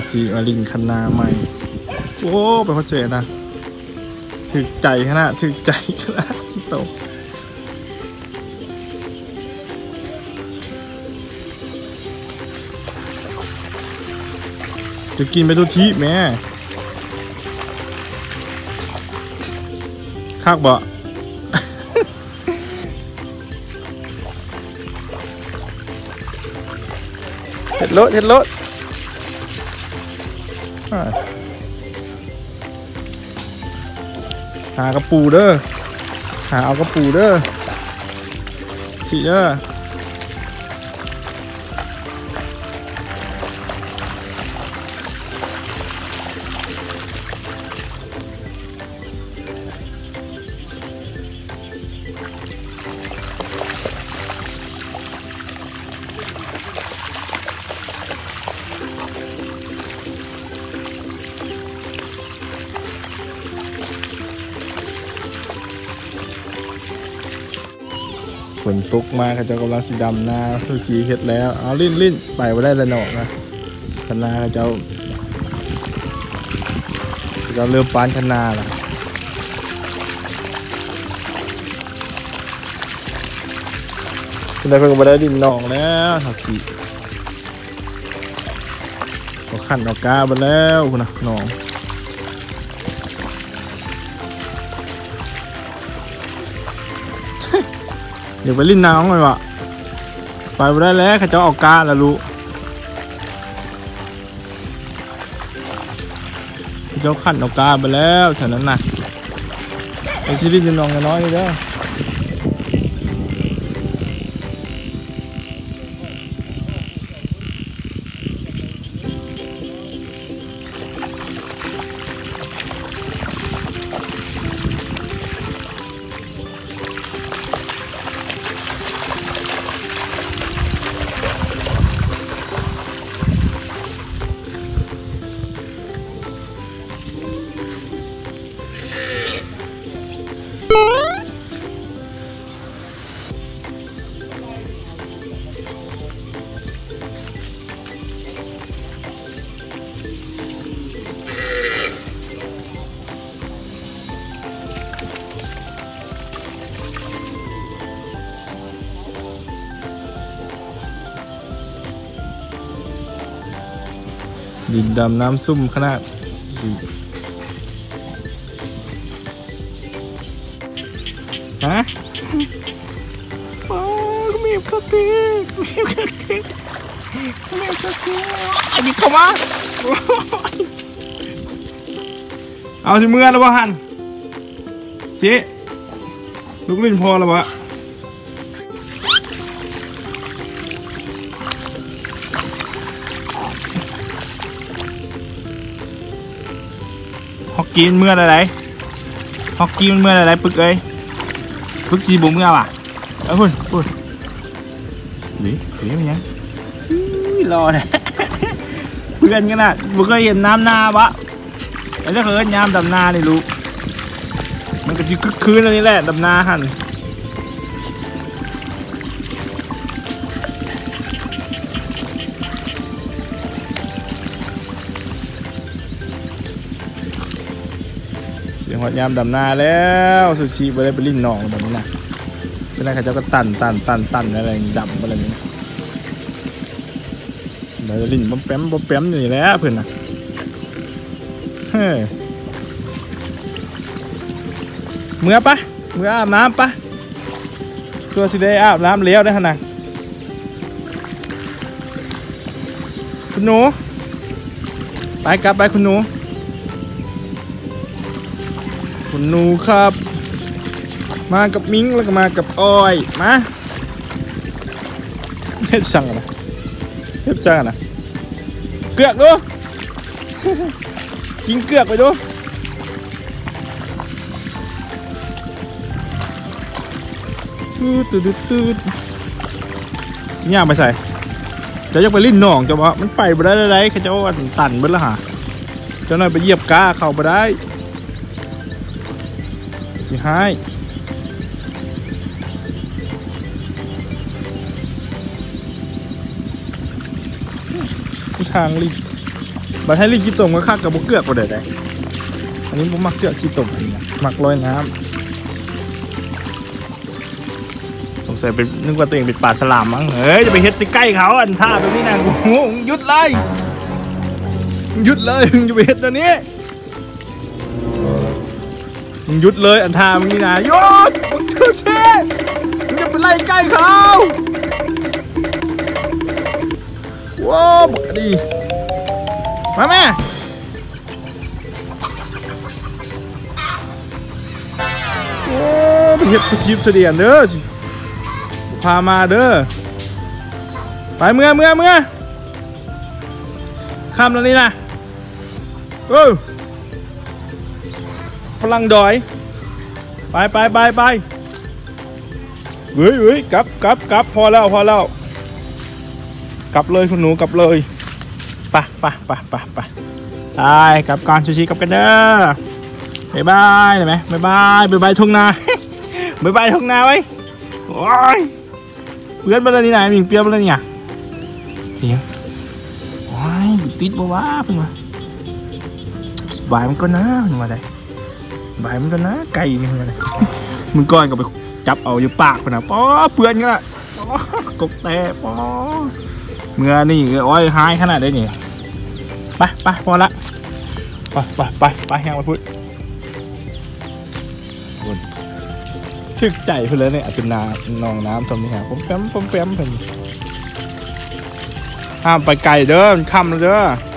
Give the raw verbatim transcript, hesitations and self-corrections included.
สีมาลินคันนาใหม่โอ้ไปเขาเจนะถึกใจขนาดถึกใจขนาดที่ตกจะกินไปทุกทีแม่คักบ่เห็ดรถเห็ดรถหากระปูเด้อหาเอากระปูเด้อสิเด้อฝนตกมาเขาเจ้ากำลังสีดำนาคือสีเห็ดแล้วเอาลิ้นลิ้นไปมาได้ละหนอกนะคันนาเขาเจ้าเขาเจ้าเริ่มปานคันนาละคันนาเพิ่งมาได้ดินหนองแล้วทาสีเขาขันเอากาไปแล้วคุณนะหนองเดี๋ยวไปลิ้นน้ำเลยวะไปไปได้แล้วเขาจะออกกาแล้วรู้เขาจะขันออกกาไปแล้วแถวนั้นน่ะไอ้ที่ลิ้นจะนองกันน้อยเลยเด้อดินดำน้ำซุ่มขนาดฮะป้าเมียบคาเฟ่เมียบคาเฟ่เมียบคาเฟ่อันนี้เข้ามาเอาสิเมื่อแล้ววะฮันสิลูกลิ้นพอแล้ววะฮอกกี้มันเมื่ออะไรฮอกกี้มันเมื่ออะไรปึกเอ้ยปึกจีบุ๋มเมื่อว่ะเอ้ยพุ่นพุ่นหนีหนีมันยังรอเนี่ยเพื่อนกันนะบ่เคยเห็นน้ำนาปะไอ้เรื่องเคยน้ำดำนานี่รู้มันก็จะคึกคืนอะไรนี่แหละดำนาหันหอดยามดำนาแล้วซูชิไปได้ไปลิ้นหนองแบบนี้นะเป็นอะไรเขาจะก็ตันตันตันตันอะไรดำอะไรนี้เดี๋ยวลิ้นบ๊อบแป๊มบ๊อบแป๊มอยู่แล้วเพื่อนนะเฮ้ยเมื่อปะเมื่ออาบน้ำปะชัวร์สิได้อาบน้ำเลี้ยวได้ขนาดคุณหนูไปกลับไปคุณหนูคุณหนูครับมากับมิ้งแล้วก็มากับอ้อยมาเฮ็ดสั่งนะเฮ็ดสั่งนะเกือกดูกินเกือกไปดูตืดตืดตืดย่างไปใส่จะยกไปลิ้นหนองจะว่ามันไปไปได้ไรเขาจะว่าตันเบิ้ลละหะเจ้าหน่อยไปเหยียบก้าเข้าไปได้สิให้ทางลิ้นบัดให้ลิงขี้ตมก็คักกับบุกเกือกก็ได้ได้อันนี้ผมมักเกือกขี้ตมอันนี้มักลอยน้ำสงสัยเป็นนึกว่าตัวเองเป็นปลาสลามมั้งเฮ้ยจะไปเฮ็ดสิใกล้เขาอันท่าแบบนี้นะกูงงหยุดเลยหยุดเลยมึงจะไปเฮ็ดตัวนี้มึงหยุดเลยอันท่ามึงนี่นะหยุดมึงชื่อเช่มึงจะไปไล่ใกล้เขาว้าวบักดีมาแม่โอ้ไปเฮ็ดไปทีมเสดียนเด้อพามาเด้อไปเมื่อเมื่อเมื่อคำแล้วนี่นะเออฝรั่งดอยไปไปไปไปเฮ้ยเฮ้ยกลับกลับกลับพอแล้วพอแล้วกลับเลยคุณหนูกลับเลยไปไปไปไปไปตายกลับก่อนชูชีกลับกันเด้อบายบายได้ไหมบายบายบายบายทุ่งนาบายบายทุ่งนาไว้โอ้ยเพื่อนมาเลยนี่ไหนมิงเปียมาเลยเนี่ยเดี๋ยวโอ้ยติดบัวเพิ่งมาสบายมันก็นะมันมาได้บายมันก็นะไก่นี่มันมาได้มึงก้อนก็ไปจับเอาอยู่ปากมันนะป้อเพื่อนกันละกบแต่ป้อเมื่อนี่โอ้ยหายขนาดได้นี่ไปไปพอละไปไปไปไปแห้งมาพูดถึกใจเพื่อนเลยเนี่ยเป็นนาเป็นนองน้ำสมนี่ฮะผมแป๊มผมแป๊มเพื่อนห้ามไปไกลเด้อมันค่ำแล้วเด้อ